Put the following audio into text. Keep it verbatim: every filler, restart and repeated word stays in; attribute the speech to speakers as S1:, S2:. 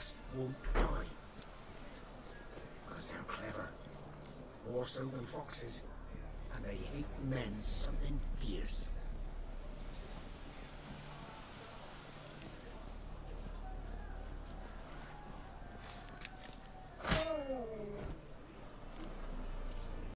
S1: just won't die. Because they're clever. More so than foxes. And they hate men something fierce.